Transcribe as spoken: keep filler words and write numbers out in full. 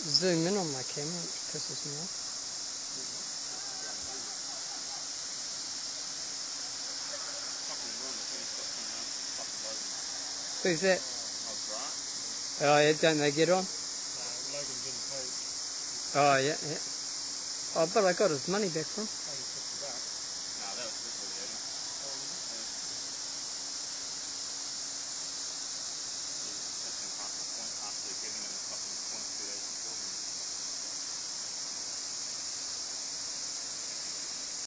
zoom in on my camera, which pisses me off. Who's that? Oh yeah, don't they get on? No, Logan didn't poach. Oh yeah, yeah. Oh, but I got his money back from him.